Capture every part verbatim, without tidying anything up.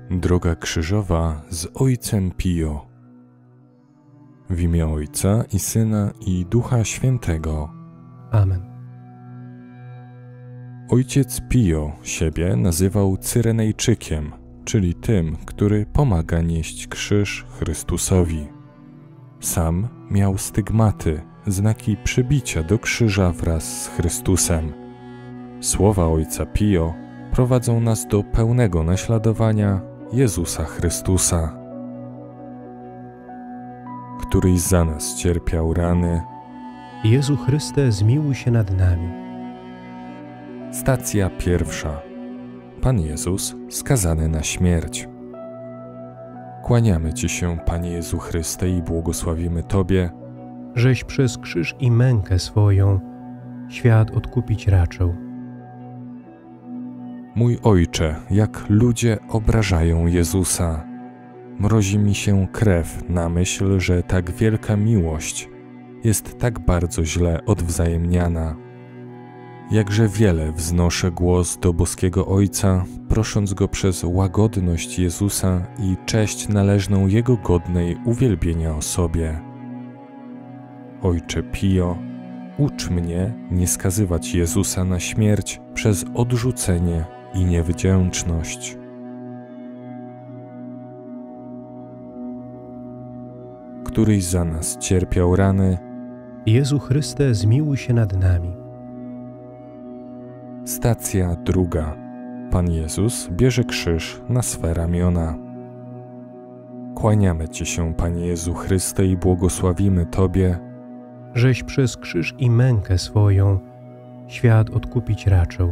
Droga krzyżowa z Ojcem Pio. W imię Ojca i Syna i Ducha Świętego. Amen. Ojciec Pio siebie nazywał Cyrenejczykiem, czyli tym, który pomaga nieść krzyż Chrystusowi. Sam miał stygmaty, znaki przybicia do krzyża wraz z Chrystusem. Słowa Ojca Pio prowadzą nas do pełnego naśladowania Jezusa Chrystusa, któryś za nas cierpiał rany. Jezu Chryste, zmiłuj się nad nami. Stacja pierwsza. Pan Jezus skazany na śmierć. Kłaniamy Ci się, Panie Jezu Chryste, i błogosławimy Tobie, Żeś przez krzyż i mękę swoją świat odkupić raczył. Mój Ojcze, jak ludzie obrażają Jezusa. Mrozi mi się krew na myśl, że tak wielka miłość jest tak bardzo źle odwzajemniana. Jakże wiele wznoszę głos do boskiego Ojca, prosząc Go przez łagodność Jezusa i cześć należną Jego godnej uwielbienia osobie. Ojcze Pio, ucz mnie nie skazywać Jezusa na śmierć przez odrzucenie i niewdzięczność. Któryś za nas cierpiał rany. Jezu Chryste, zmiłuj się nad nami. Stacja druga. Pan Jezus bierze krzyż na swe ramiona. Kłaniamy Ci się, Panie Jezu Chryste, i błogosławimy Tobie, Żeś przez krzyż i mękę swoją świat odkupić raczył.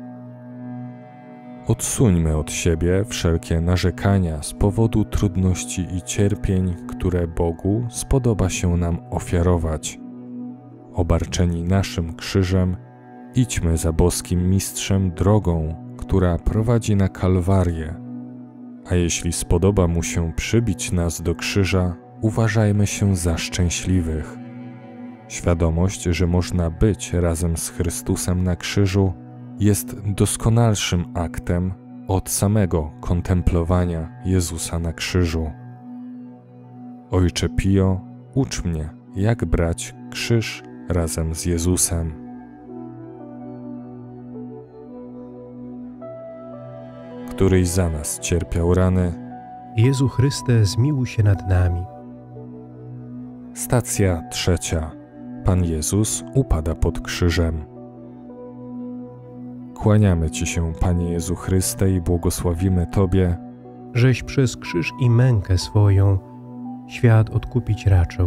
Odsuńmy od siebie wszelkie narzekania z powodu trudności i cierpień, które Bogu spodoba się nam ofiarować. Obarczeni naszym krzyżem, idźmy za boskim Mistrzem drogą, która prowadzi na Kalwarię. A jeśli spodoba Mu się przybić nas do krzyża, uważajmy się za szczęśliwych. Świadomość, że można być razem z Chrystusem na krzyżu, jest doskonalszym aktem od samego kontemplowania Jezusa na krzyżu. Ojcze Pio, ucz mnie, jak brać krzyż razem z Jezusem. Któryś za nas cierpiał rany. Jezu Chryste, zmiłuj się nad nami. Stacja trzecia. Pan Jezus upada pod krzyżem. Kłaniamy Ci się, Panie Jezu Chryste, i błogosławimy Tobie, Żeś przez krzyż i mękę swoją świat odkupić raczył.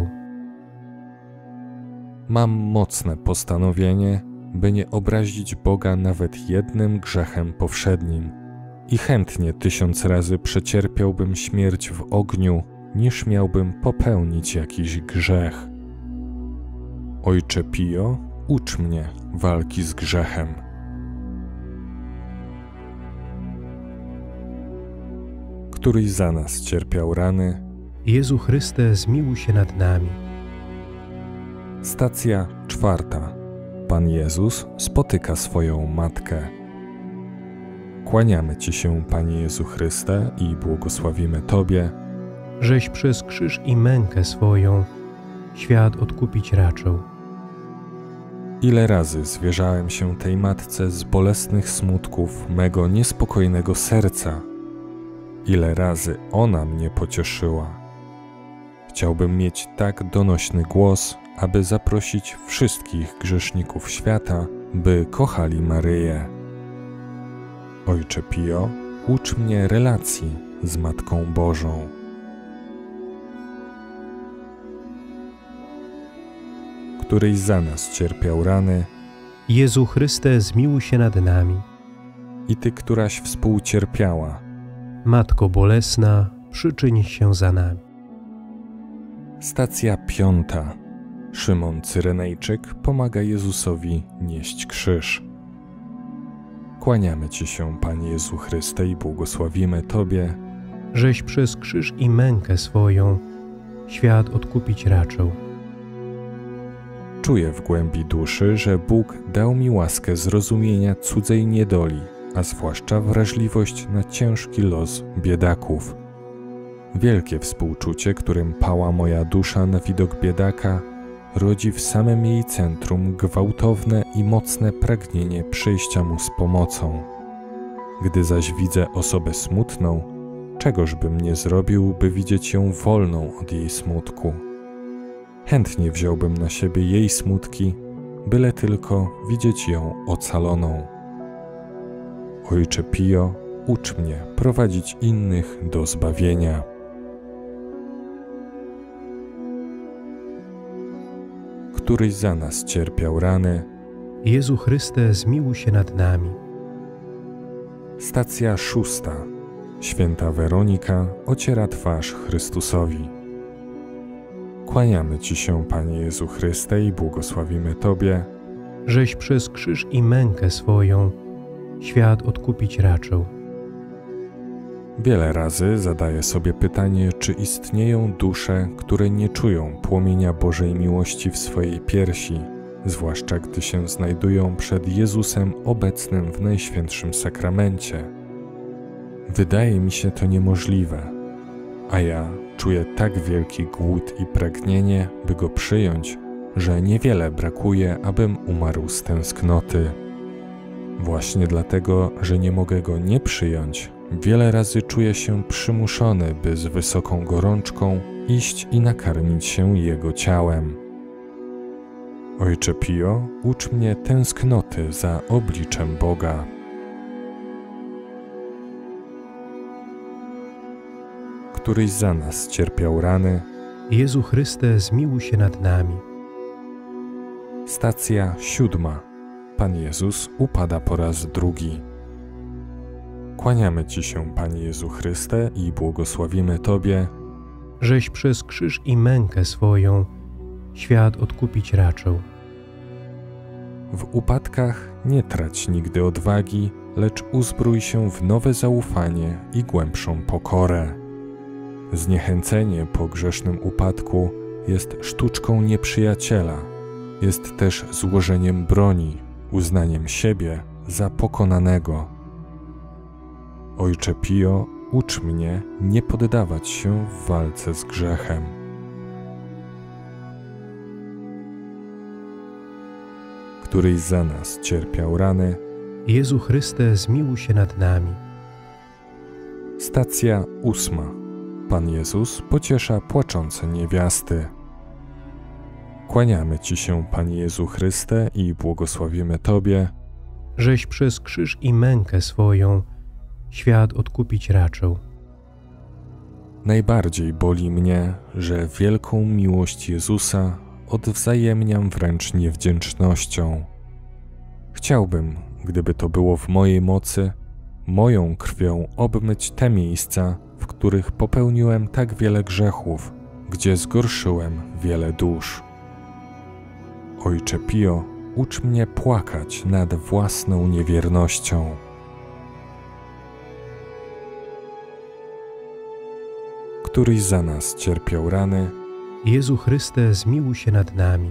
mam mocne postanowienie, by nie obrazić Boga nawet jednym grzechem powszednim i chętnie tysiąc razy przecierpiałbym śmierć w ogniu, niż miałbym popełnić jakiś grzech. Ojcze Pio, ucz mnie walki z grzechem. Któryś za nas cierpiał rany. Jezu Chryste, zmiłuj się nad nami. Stacja czwarta. Pan Jezus spotyka swoją matkę. Kłaniamy Ci się, Panie Jezu Chryste, i błogosławimy Tobie, Żeś przez krzyż i mękę swoją świat odkupić raczył. ile razy zwierzałem się tej matce z bolesnych smutków mego niespokojnego serca. Ile razy ona mnie pocieszyła. Chciałbym mieć tak donośny głos, aby zaprosić wszystkich grzeszników świata, by kochali Maryję. Ojcze Pio, ucz mnie relacji z Matką Bożą. Któryś za nas cierpiał rany. Jezu Chryste, zmiłuj się nad nami. I Ty, któraś współcierpiała. Matko bolesna, przyczyń się za nami. Stacja piąta. Szymon Cyrenejczyk pomaga Jezusowi nieść krzyż. Kłaniamy Ci się, Panie Jezu Chryste, i błogosławimy Tobie, Żeś przez krzyż i mękę swoją świat odkupić raczył. Czuję w głębi duszy, że Bóg dał mi łaskę zrozumienia cudzej niedoli, a zwłaszcza wrażliwość na ciężki los biedaków. Wielkie współczucie, którym pała moja dusza na widok biedaka, rodzi w samym jej centrum gwałtowne i mocne pragnienie przyjścia mu z pomocą. Gdy zaś widzę osobę smutną, czegoż bym nie zrobił, by widzieć ją wolną od jej smutku? Chętnie wziąłbym na siebie jej smutki, byle tylko widzieć ją ocaloną. Ojcze Pio, ucz mnie prowadzić innych do zbawienia. Któryś za nas cierpiał rany. Jezu Chryste, zmiłuj się nad nami. Stacja szósta. Święta Weronika ociera twarz Chrystusowi. Kłaniamy Ci się, Panie Jezu Chryste, i błogosławimy Tobie, żeś przez krzyż i mękę swoją świat odkupić raczył. Wiele razy zadaję sobie pytanie, czy istnieją dusze, które nie czują płomienia Bożej miłości w swojej piersi, zwłaszcza gdy się znajdują przed Jezusem obecnym w Najświętszym Sakramencie. Wydaje mi się to niemożliwe, a ja czuję tak wielki głód i pragnienie, by Go przyjąć, że niewiele brakuje, abym umarł z tęsknoty. Właśnie dlatego, że nie mogę Go nie przyjąć, wiele razy czuję się przymuszony, by z wysoką gorączką iść i nakarmić się Jego ciałem. Ojcze Pio, ucz mnie tęsknoty za obliczem Boga. Któryś za nas cierpiał rany. Jezu Chryste, zmiłuj się nad nami. Stacja siódma. Pan Jezus upada po raz drugi. Kłaniamy Ci się, Panie Jezu Chryste, i błogosławimy Tobie, żeś przez krzyż i mękę swoją świat odkupić raczył. W upadkach nie trać nigdy odwagi, lecz uzbrój się w nowe zaufanie i głębszą pokorę. Zniechęcenie po grzesznym upadku jest sztuczką nieprzyjaciela, jest też złożeniem broni, uznaniem siebie za pokonanego. Ojcze Pio, ucz mnie nie poddawać się w walce z grzechem. Któryś za nas cierpiał rany. Jezu Chryste, zmiłuj się nad nami. Stacja ósma. Pan Jezus pociesza płaczące niewiasty. Kłaniamy Ci się, Panie Jezu Chryste, i błogosławimy Tobie, żeś przez krzyż i mękę swoją świat odkupić raczył. Najbardziej boli mnie, że wielką miłość Jezusa odwzajemniam wręcz niewdzięcznością. Chciałbym, gdyby to było w mojej mocy, moją krwią obmyć te miejsca, w których popełniłem tak wiele grzechów, gdzie zgorszyłem wiele dusz. Ojcze Pio, ucz mnie płakać nad własną niewiernością. Któryś za nas cierpiał rany. Jezu Chryste, zmiłuj się nad nami.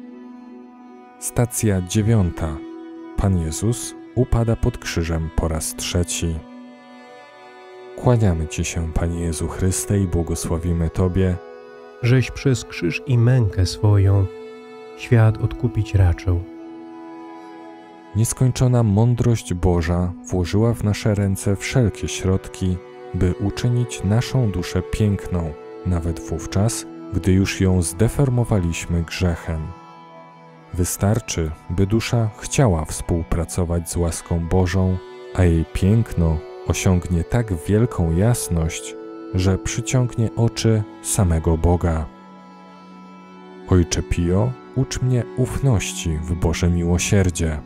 Stacja dziewiąta. Pan Jezus upada pod krzyżem po raz trzeci. Kłaniamy Ci się, Panie Jezu Chryste, i błogosławimy Tobie, żeś przez krzyż i mękę swoją świat odkupić raczył. Nieskończona mądrość Boża włożyła w nasze ręce wszelkie środki, by uczynić naszą duszę piękną, nawet wówczas, gdy już ją zdeformowaliśmy grzechem. Wystarczy, by dusza chciała współpracować z łaską Bożą, a jej piękno osiągnie tak wielką jasność, że przyciągnie oczy samego Boga. Ojcze Pio, ucz mnie ufności w Boże miłosierdzie.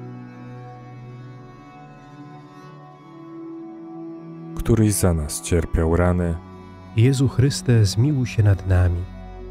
Któryś za nas cierpiał rany. Jezu Chryste, zmiłuj się nad nami.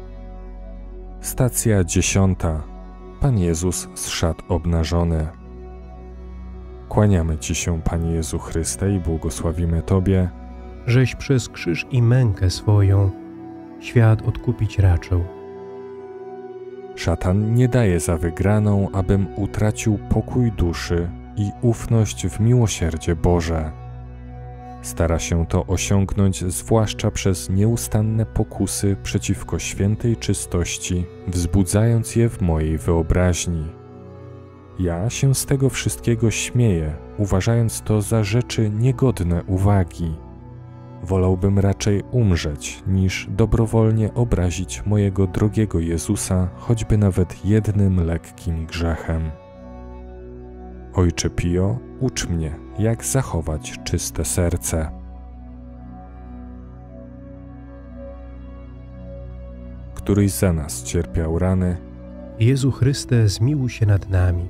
Stacja dziesiąta. Pan Jezus zszedł obnażony. Kłaniamy Ci się, Panie Jezu Chryste, i błogosławimy Tobie, żeś przez krzyż i mękę swoją świat odkupić raczył. Szatan nie daje za wygraną, abym utracił pokój duszy i ufność w miłosierdzie Boże. Stara się to osiągnąć zwłaszcza przez nieustanne pokusy przeciwko świętej czystości, wzbudzając je w mojej wyobraźni. Ja się z tego wszystkiego śmieję, uważając to za rzeczy niegodne uwagi. Wolałbym raczej umrzeć, niż dobrowolnie obrazić mojego drogiego Jezusa, choćby nawet jednym lekkim grzechem. Ojcze Pio, ucz mnie, jak zachować czyste serce. Któryś za nas cierpiał rany. Jezu Chryste, zmiłuj się nad nami.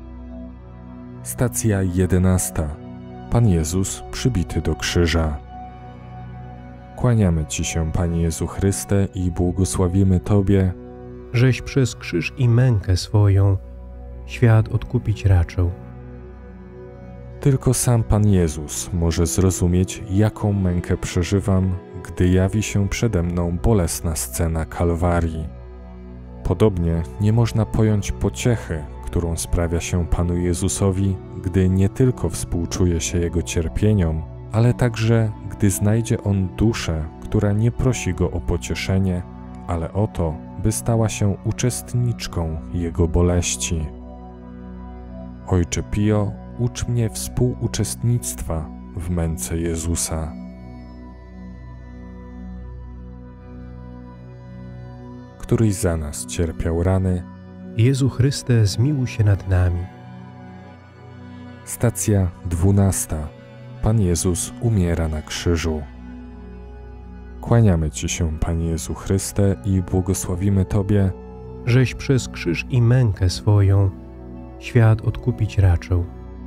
Stacja jedenasta. Pan Jezus przybity do krzyża. Kłaniamy Ci się, Panie Jezu Chryste, i błogosławimy Tobie, żeś przez krzyż i mękę swoją świat odkupić raczył. Tylko sam Pan Jezus może zrozumieć, jaką mękę przeżywam, gdy jawi się przede mną bolesna scena Kalwarii. Podobnie nie można pojąć pociechy, którą sprawia się Panu Jezusowi, gdy nie tylko współczuje się Jego cierpieniom, ale także gdy znajdzie On duszę, która nie prosi Go o pocieszenie, ale o to, by stała się uczestniczką Jego boleści. Ojcze Pio, ucz mnie współuczestnictwa w męce Jezusa. Któryś za nas cierpiał rany. Jezu Chryste, zmiłuj się nad nami. Stacja dwunasta. Pan Jezus umiera na krzyżu. Kłaniamy Ci się, Panie Jezu Chryste, i błogosławimy Tobie, żeś przez krzyż i mękę swoją świat odkupić raczył.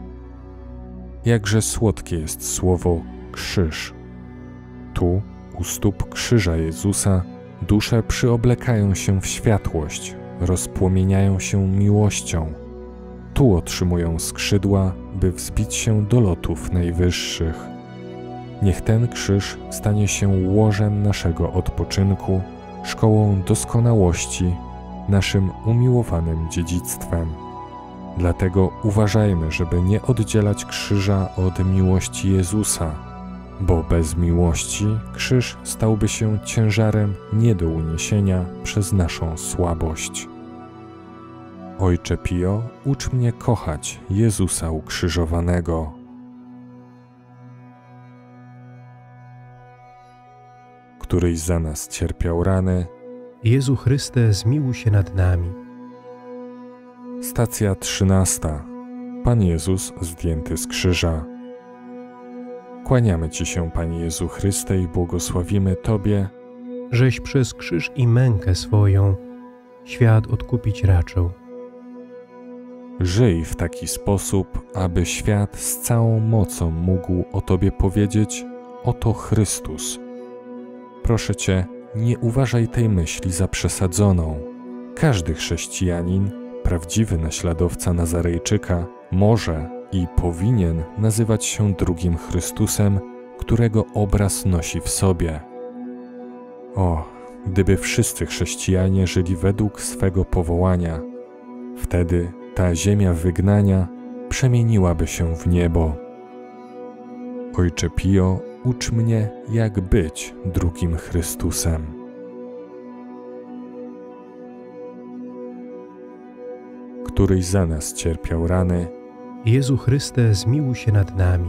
Jakże słodkie jest słowo krzyż. Tu, u stóp krzyża Jezusa, dusze przyoblekają się w światłość, rozpłomieniają się miłością. Tu otrzymują skrzydła, by wzbić się do lotów najwyższych. Niech ten krzyż stanie się łożem naszego odpoczynku, szkołą doskonałości, naszym umiłowanym dziedzictwem. Dlatego uważajmy, żeby nie oddzielać krzyża od miłości Jezusa, bo bez miłości krzyż stałby się ciężarem nie do uniesienia przez naszą słabość. Ojcze Pio, ucz mnie kochać Jezusa ukrzyżowanego. Któryś za nas cierpiał rany. Jezu Chryste, zmiłuj się nad nami. Stacja trzynasta. Pan Jezus zdjęty z krzyża. Kłaniamy Ci się, Panie Jezu Chryste, i błogosławimy Tobie, żeś przez krzyż i mękę swoją świat odkupić raczył. Żyj w taki sposób, aby świat z całą mocą mógł o Tobie powiedzieć: oto Chrystus. Proszę Cię, nie uważaj tej myśli za przesadzoną. Każdy chrześcijanin, prawdziwy naśladowca Nazarejczyka, może i powinien nazywać się drugim Chrystusem, którego obraz nosi w sobie. O, gdyby wszyscy chrześcijanie żyli według swego powołania, wtedy ta ziemia wygnania przemieniłaby się w niebo. Ojcze Pio, ucz mnie, jak być drugim Chrystusem. Któryś za nas cierpiał rany. Jezu Chryste, zmiłuj się nad nami.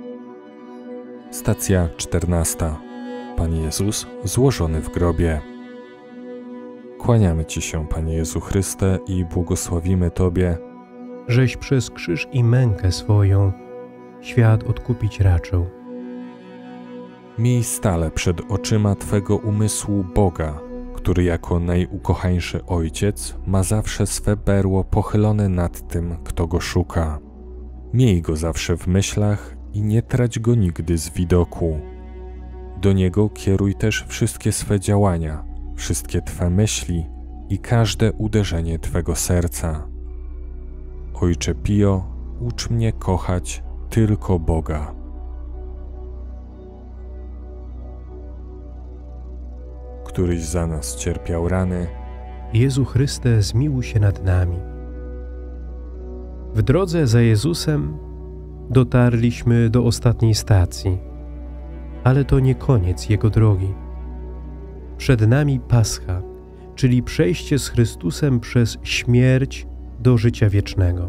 Stacja czternasta. Pan Jezus złożony w grobie. Kłaniamy Ci się, Panie Jezu Chryste, i błogosławimy Tobie, żeś przez krzyż i mękę swoją świat odkupić raczył. Miej stale przed oczyma Twego umysłu Boga, który jako najukochańszy Ojciec ma zawsze swe berło pochylone nad tym, kto Go szuka. Miej Go zawsze w myślach i nie trać Go nigdy z widoku. Do Niego kieruj też wszystkie swe działania, wszystkie Twe myśli i każde uderzenie Twego serca. Ojcze Pio, ucz mnie kochać tylko Boga. Któryś za nas cierpiał rany. Jezu Chryste, zmiłuj się nad nami. W drodze za Jezusem dotarliśmy do ostatniej stacji, ale to nie koniec Jego drogi. Przed nami Pascha, czyli przejście z Chrystusem przez śmierć do życia wiecznego.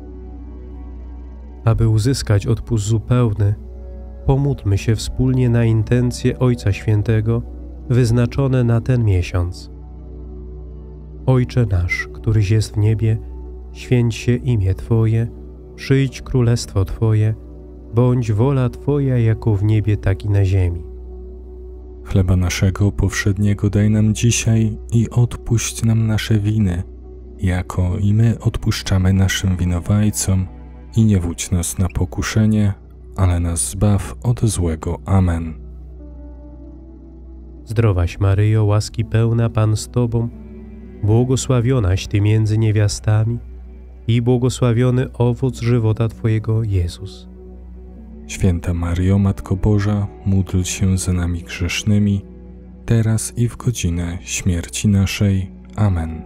Aby uzyskać odpust zupełny, pomódlmy się wspólnie na intencje Ojca Świętego wyznaczone na ten miesiąc. Ojcze nasz, któryś jest w niebie, święć się imię Twoje, przyjdź królestwo Twoje, bądź wola Twoja jako w niebie, tak i na ziemi. Chleba naszego powszedniego daj nam dzisiaj i odpuść nam nasze winy, jako i my odpuszczamy naszym winowajcom, i nie wódź nas na pokuszenie, ale nas zbaw od złego. Amen. Zdrowaś Maryjo, łaski pełna, Pan z Tobą, błogosławionaś Ty między niewiastami i błogosławiony owoc żywota Twojego, Jezus. Święta Maryjo, Matko Boża, módl się za nami grzesznymi, teraz i w godzinę śmierci naszej. Amen.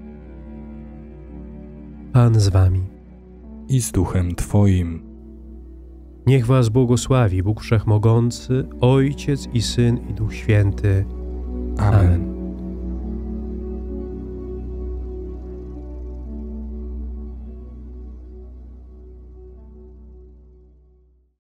Pan z Wami. I z duchem Twoim. Niech Was błogosławi Bóg Wszechmogący, Ojciec i Syn i Duch Święty. Amen. Amen.